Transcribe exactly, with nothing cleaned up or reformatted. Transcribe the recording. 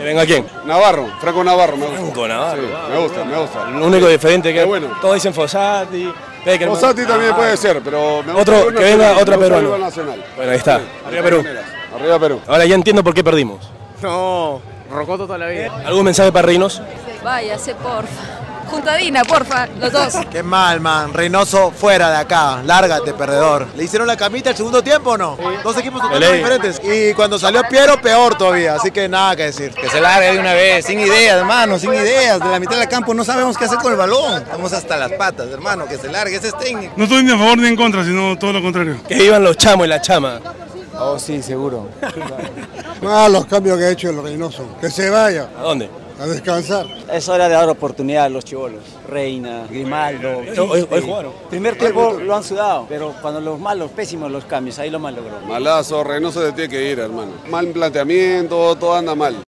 venga quién? Navarro, Franco Navarro, me gusta. Franco Navarro. Sí, wow. me gusta, me gusta. El único diferente que es bueno. Todos dicen Fossati, Peckerman. Fossati también ah, puede ser, pero me gusta otro, que venga otro peruano. Nacional. Bueno, ahí está. Sí, Arriba Perú. Arriba Perú. Ahora ya entiendo por qué perdimos. No, Rocoto toda la vida. ¿Algún mensaje para Reynoso? Váyase, porfa. Juntadina, porfa, los dos. Qué mal, man. Reynoso fuera de acá. Lárgate, perdedor. ¿Le hicieron la camita el segundo tiempo o no? Sí. Dos equipos totalmente diferentes. Y cuando salió Piero, peor todavía. Así que nada que decir. Que se largue de una vez, sin ideas, hermano, sin ideas. De la mitad del campo no sabemos qué hacer con el balón. Estamos hasta las patas, hermano. Que se largue, ese es técnico. No estoy ni a favor ni en contra, sino todo lo contrario. Que vivan los chamos y la chama. Oh, sí, seguro. Ah, los cambios que ha hecho el Reynoso. Que se vaya. ¿A dónde? A descansar. Es hora de dar oportunidad a los chibolos. Reina, Grimaldo. Hoy, hoy jugaron. Primer tiempo lo han sudado, pero cuando los malos, pésimos los cambios, ahí lo mal logró. Malazo, Reynoso se tiene que ir, hermano. Mal planteamiento, todo anda mal.